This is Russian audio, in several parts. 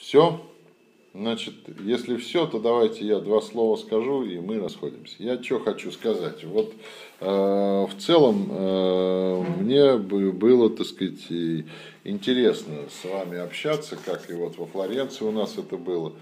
Все. Значит, если все, то давайте я два слова скажу, и мы расходимся. Я что хочу сказать. Вот в целом мне было, так сказать, интересно с вами общаться, как и вот во Флоренции у нас это было.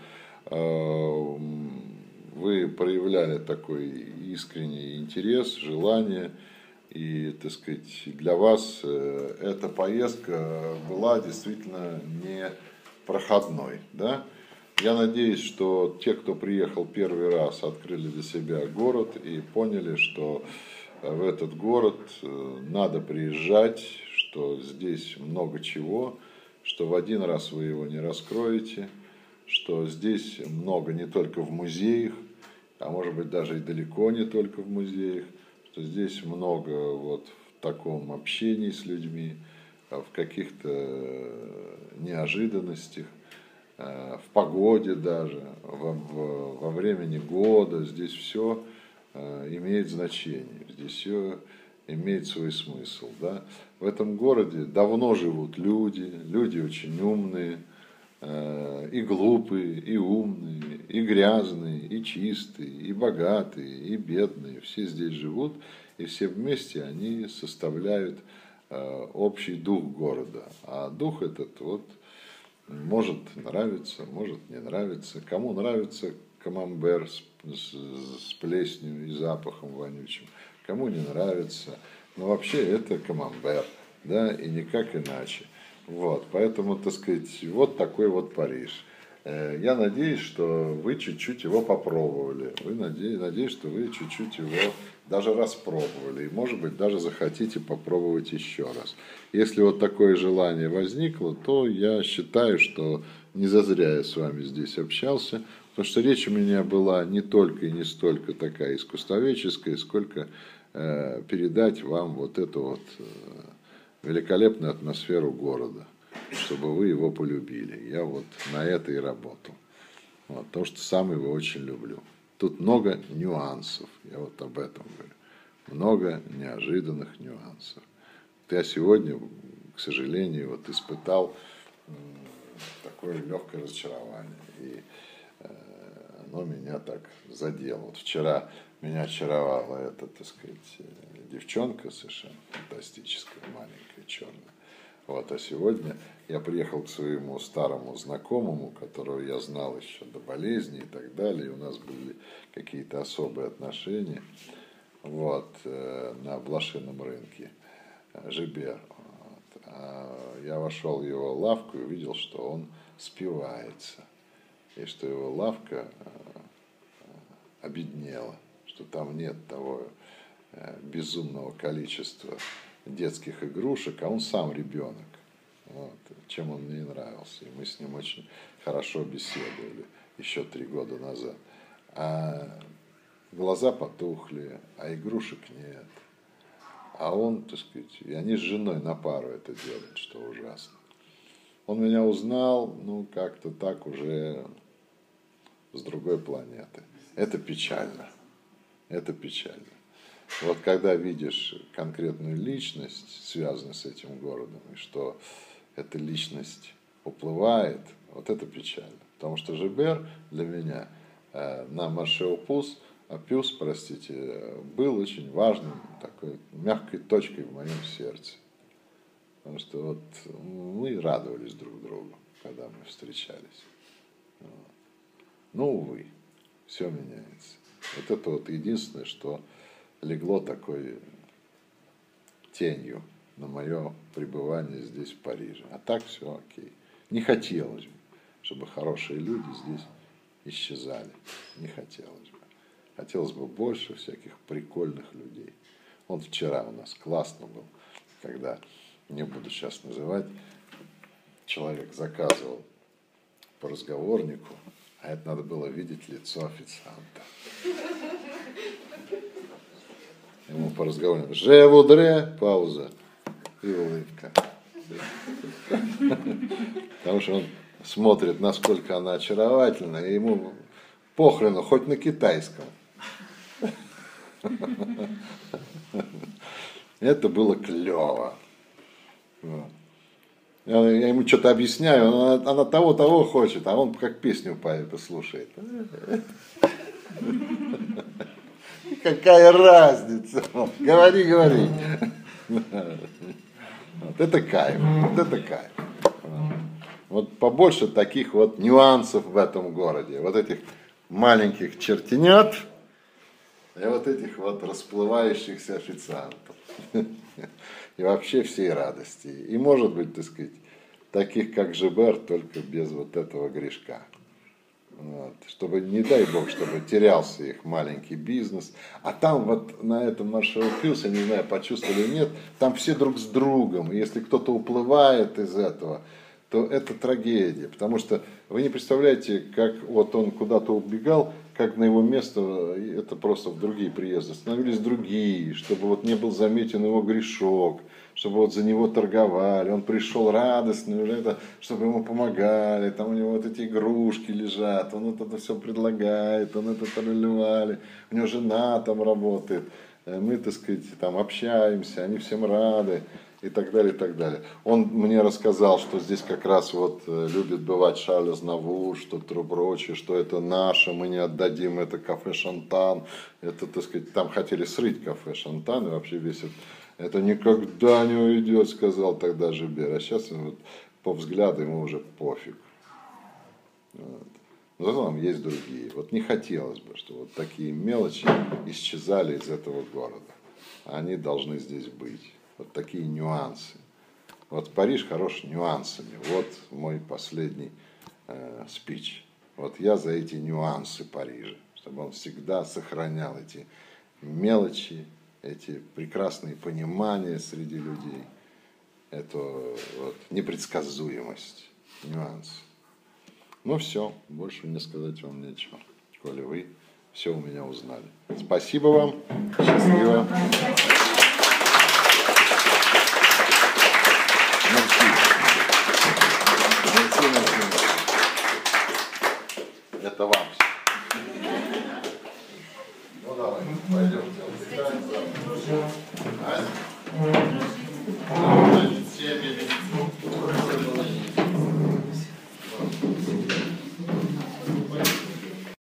Вы проявляли такой искренний интерес, желание. И, так сказать, для вас эта поездка была действительно не проходной, да? Я надеюсь, что те, кто приехал первый раз, открыли для себя город и поняли, что в этот город надо приезжать, что здесь много чего, что в один раз вы его не раскроете, что здесь много не только в музеях, а может быть даже и далеко не только в музеях, что здесь много вот в таком общении с людьми, в каких-то неожиданностях, в погоде даже, во времени года, здесь все имеет значение, здесь все имеет свой смысл. Да? В этом городе давно живут люди, люди очень умные, и глупые, и умные, и грязные, и чистые, и богатые, и бедные. Все здесь живут, и все вместе они составляют общий дух города. А дух этот вот может нравиться, может не нравиться. Кому нравится камамбер с плесенью и запахом вонючим, кому не нравится. Но вообще это камамбер, да, и никак иначе. Вот, поэтому, так сказать, вот такой вот Париж. Я надеюсь, что вы чуть-чуть его попробовали. Надеюсь, что вы чуть-чуть его даже распробовали. И, может быть, даже захотите попробовать еще раз. Если вот такое желание возникло, то я считаю, что не зазря я с вами здесь общался. Потому что речь у меня была не только и не столько такая искусствоведческая, сколько передать вам вот эту вот великолепную атмосферу города, чтобы вы его полюбили. Я вот на это и работал. Вот, потому что сам его очень люблю. Тут много нюансов, я вот об этом говорю. Много неожиданных нюансов. Я сегодня, к сожалению, вот испытал такое легкое разочарование. И оно меня так задело. Вот вчера меня очаровала эта, так сказать, девчонка совершенно фантастическая, маленькая, черная. Вот, а сегодня я приехал к своему старому знакомому, которого я знал еще до болезни и так далее. И у нас были какие-то особые отношения. Вот, на блошином рынке. Жибер. Вот. А я вошел в его лавку и увидел, что он спивается. И что его лавка обеднела, что там нет того безумного количества детских игрушек, а он сам ребенок. Вот, чем он мне и нравился. И мы с ним очень хорошо беседовали еще 3 года назад. А глаза потухли, а игрушек нет. А он, так сказать, и они с женой на пару это делают, что ужасно. Он меня узнал, ну, как-то так уже с другой планеты. Это печально. Это печально. Вот когда видишь конкретную личность, связанную с этим городом, и что эта личность уплывает, вот это печально. Потому что Жибер для меня на Маршеопус, Пюс, простите, был очень важным, такой мягкой точкой в моем сердце. Потому что вот мы радовались друг другу, когда мы встречались. Вот. Но, увы, все меняется. Вот это вот единственное, что легло такой тенью на мое пребывание здесь, в Париже. А так все окей. Не хотелось бы, чтобы хорошие люди здесь исчезали. Не хотелось бы. Хотелось бы больше всяких прикольных людей. Вот вчера у нас классно был, когда, не буду сейчас называть, человек заказывал по разговорнику, а это надо было видеть лицо официанта. Ему по разговорнику «Же вудре», пауза и улыбка. Потому что он смотрит, насколько она очаровательна, и ему похрену, хоть на китайском. Это было клево. Вот. Я ему что-то объясняю, она того хочет, а он как песню послушает. Какая разница? Говори. Вот это кайф, Вот побольше таких вот нюансов в этом городе. Вот этих маленьких чертенят и вот этих вот расплывающихся официантов. И вообще всей радости. И может быть, так сказать, таких как Жибер, только без вот этого грешка. Вот. Чтобы, не дай бог, чтобы терялся их маленький бизнес. А там вот на этом маршруте Пилс, я не знаю, почувствовали или нет, там все друг с другом. И если кто-то уплывает из этого, то это трагедия. Потому что вы не представляете, как вот он куда-то убегал, как на его место, это просто в другие приезды, становились другие, чтобы вот не был заметен его грешок, чтобы вот за него торговали. Он пришел радостный, уже это, чтобы ему помогали, там у него вот эти игрушки лежат, он вот это все предлагает, он это проливали, у него жена там работает, мы, так сказать, там общаемся, они всем рады. И так далее, и так далее. Он мне рассказал, что здесь как раз вот любит бывать Шарль Азнавур, что-то прочее, что это наше, мы не отдадим это кафе Шантан. Это, так сказать, там хотели срыть кафе Шантан, и вообще весь это никогда не уйдет, сказал тогда Жибер. А сейчас вот, по взгляду ему уже пофиг. Вот. Но зато там есть другие. Вот не хотелось бы, чтобы вот такие мелочи исчезали из этого города. Они должны здесь быть. Вот такие нюансы. Вот Париж хорош нюансами. Вот мой последний спич. Вот я за эти нюансы Парижа. Чтобы он всегда сохранял эти мелочи, эти прекрасные понимания среди людей. Эту вот непредсказуемость, нюанс. Ну все, больше мне сказать вам нечего. Коли вы все у меня узнали. Спасибо вам. Счастливо. Это вам. Ну давай, пойдемте.